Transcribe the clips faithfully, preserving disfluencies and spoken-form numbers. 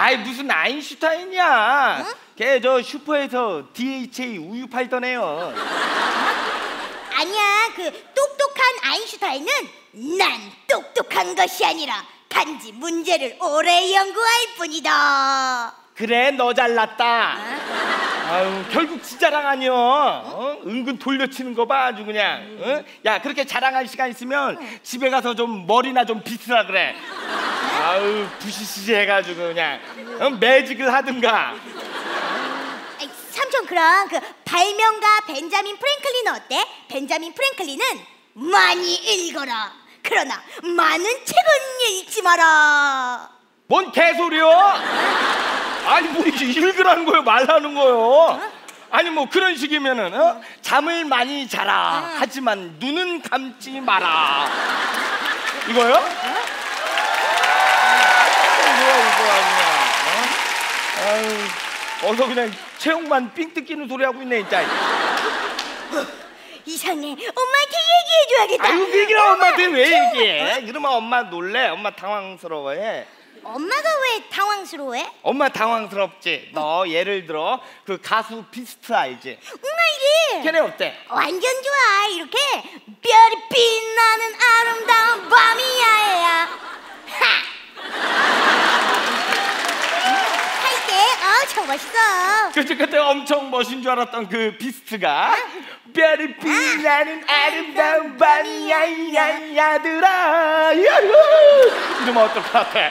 아이 무슨 아인슈타인이야. 응? 걔 저 슈퍼에서 디에이치에이 우유 팔던 애요. 아니야, 그 똑똑한 아인슈타인은 난 똑똑한 것이 아니라 단지 문제를 오래 연구할 뿐이다. 그래, 너 잘났다. 어? 아유, 결국 지 자랑 아니여. 어? 은근 돌려치는 거 봐, 아주 그냥. 음. 어? 야, 그렇게 자랑할 시간 있으면 응. 집에 가서 좀 머리나 좀 빗으라 그래. 응? 아유, 부시시시 해가지고 그냥 어? 매직을 하든가. 아이, 삼촌, 그럼 그 발명가 벤자민 프랭클린 어때? 벤자민 프랭클린은 많이 읽어라. 그러나 많은 책은 읽지 마라. 뭔 개소리여? 아니 뭐 이렇게 읽으라는 거요, 말라는 거요? 어? 아니 뭐 그런 식이면은 어? 잠을 많이 자라. 어. 하지만 눈은 감지 마라. 이거요? 어? 이거야 이거야 그냥. 어? 아유, 어서 그냥 체육만 삥 뜯기는 소리 하고 있네 진짜. 이상해. 엄마한테 얘기해줘야겠다. 아유, 그 얘기를 엄마한테 왜 얘기해? 어? 이러면 엄마 놀래. 엄마 당황스러워해. 엄마가 왜 당황스러워해? 엄마 당황스럽지. 너 예를 들어 그 가수 비스트 알지? 응아이리. 걔네 어때? 완전 좋아. 이렇게 별이 빛나는 아름다운 밤이야야. 할 때 엄청 멋있어. 그치, 그때 엄청 멋진 줄 알았던 그 비스트가 별이 빛나는 아름다운 밤이야 야들아 이러면 어떨 것 같아?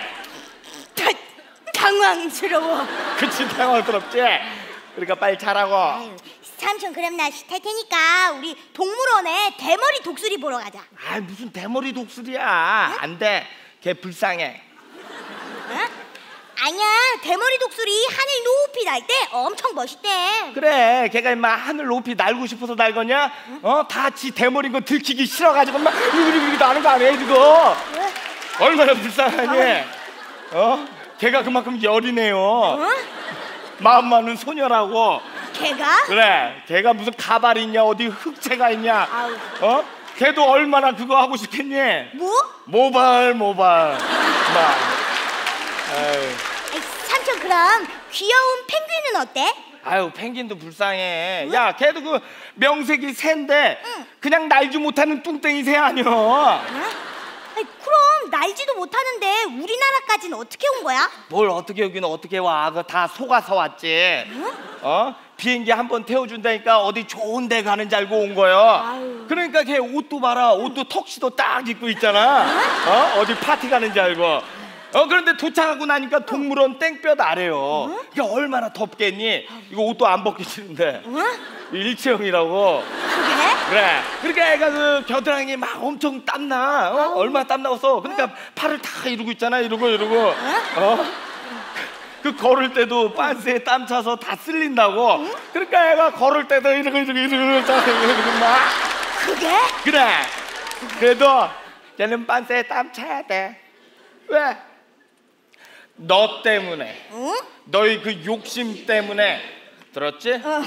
당황스러워. 그치, 당황스럽지? 그러니까 빨리 자라고. 아유, 삼촌, 그럼 나 쉴 테니까 우리 동물원에 대머리 독수리 보러 가자. 아, 무슨 대머리 독수리야. 응? 안 돼. 걔 불쌍해. 응? 아니야, 대머리 독수리 하늘 높이 날 때 엄청 멋있대. 그래, 걔가 임마 하늘 높이 날고 싶어서 날거냐? 응? 어? 다 지 대머리인 거 들키기 싫어가지고 막 이렇게 나는 거 아니야 이거? 응? 얼마나 불쌍하니? 아유. 어? 걔가 그만큼 열이네요. 어? 마음 많은 소녀라고. 걔가? 그래, 걔가 무슨 가발이 있냐, 어디 흑채가 있냐. 아유. 어? 걔도 얼마나 그거 하고 싶겠니? 뭐? 모발 모발. 막. 아유. 아이, 삼촌, 그럼 귀여운 펭귄은 어때? 아유, 펭귄도 불쌍해. 응? 야, 걔도 그 명색이 새인데 응. 그냥 날지 못하는 뚱땡이 새 아니여. 응? 아니, 그럼 날지도 못하는데 우리나라까지는 어떻게 온 거야? 뭘 어떻게 여기는 어떻게 와? 그거 다 속아서 왔지. 응? 어? 비행기 한 번 태워준다니까 어디 좋은 데 가는 줄 알고 온 거요. 아유. 그러니까 걔 옷도 봐라. 옷도 턱시도 딱 입고 있잖아. 응? 어? 어디 파티 가는 줄 알고. 어, 그런데 도착하고 나니까 동물원 땡볕 아래요. 응? 그게 얼마나 덥겠니? 이거 옷도 안 벗겨지는데. 응? 일체형이라고. 그래? 그래. 그러니까 애가 그 겨드랑이 막 엄청 땀나. 어? 얼마나 땀나서. 그러니까 응? 팔을 다 이러고 있잖아. 이러고 이러고. 응? 어? 그 걸을 때도 빤스에 땀 차서 다 쓸린다고. 응? 그러니까 애가 걸을 때도 이러고 이러고 이러고 이러고 막. 그게? 그래. 그래도 걔는 빤스에 땀 차야 돼. 왜? 너 때문에. 응? 너희 그 욕심 때문에. 들었지? 어.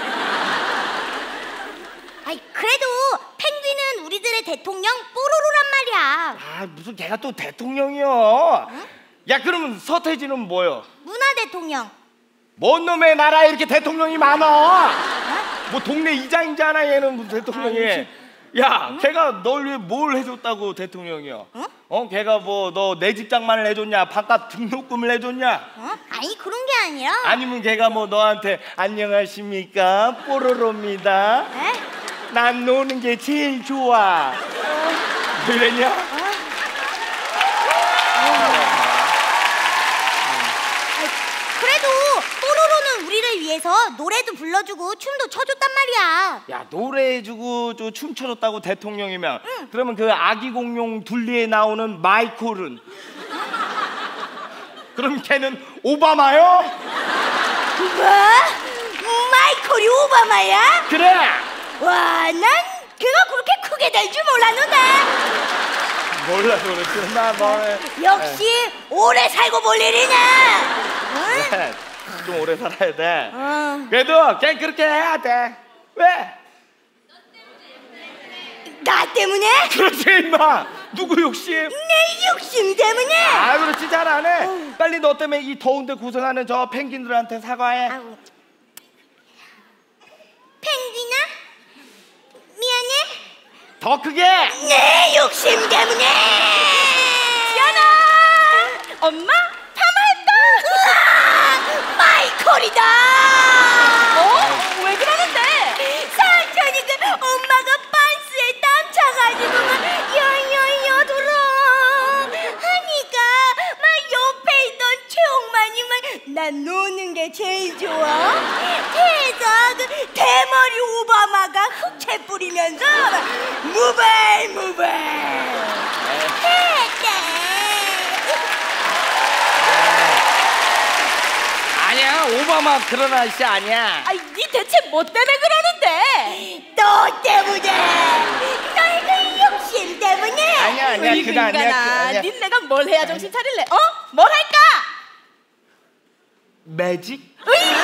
아이, 그래도 펭귄은 우리들의 대통령 뽀로로란 말이야. 아, 무슨 걔가 또 대통령이여. 응? 야, 그러면 서태지는 뭐요? 문화 대통령. 뭔 놈의 나라에 이렇게 대통령이 많아? 어? 뭐 동네 이장이잖아 얘는 무슨 대통령이. 아유, 야, 응? 걔가 널 위해 뭘 해줬다고 대통령이야? 응? 어? 걔가 뭐 너 내 집장만을 해줬냐? 바깥 등록금을 해줬냐? 어? 아니, 그런 게 아니라. 아니면 걔가 뭐 너한테 안녕하십니까? 뽀로로입니다. 에? 난 노는 게 제일 좋아. 어. 이랬냐? 어? 그래도 뽀로로는 우리를 위해서 노래도 불러주고 춤도 춰줬단 말이야. 야, 노래해주고 저 춤춰줬다고 대통령이면 응. 그러면 그 아기 공룡 둘리에 나오는 마이콜은? 그럼 걔는 오바마요? 뭐? 마이콜이 오바마야? 그래. 와, 난 걔가 그렇게 크게 될 줄 몰랐는데. 몰라서 그렇지. 나 뭐. 역시 에. 오래 살고 볼 일이냐. 응? 네, 좀 오래 살아야 돼. 어. 그래도 걔 그렇게 해야 돼. 왜? 나 때문에? 그렇지 임마. 누구 욕심? 내 욕심 때문에. 아 그렇지 잘하네. 어. 빨리 너 때문에 이 더운데 고생하는 저 펭귄들한테 사과해. 아우. 펭귄아 미안해. 더 크게. 내 욕심 때문에. 지연아 엄마 파마했다. 으아, 마이콜이다. 어? 왜 그러는데? 사촌이가 엄마가 반스에 땀 차가지고 막 여여여 돌아 하니까 막 옆에 있던 최홍만이 막난 노는 게 제일 좋아. 그래서 그 대머리 오바마가 흑채 뿌리면서 무발 무발 했대. 아니야 오바마 그런 아저씨 아니야. 아니 니 대체 뭐 때문에 그러는데? 너 때문에. 너의 그 욕심 때문에. 아니야 아니야 으이구, 그거 아니야. 인간아. 그거 아니야. 닌 내가 뭘 해야 정신 차릴래? 어? 뭘 할까? 매직? 으이구